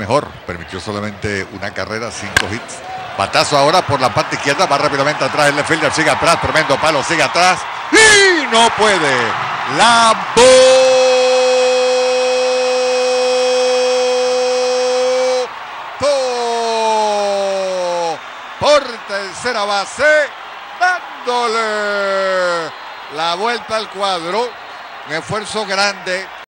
mejor. Permitió solamente una carrera, 5 hits. Batazo ahora por la parte izquierda, va rápidamente atrás el left fielder, sigue atrás, tremendo palo, sigue atrás y no puede. La botó por tercera base, dándole la vuelta al cuadro. Un esfuerzo grande.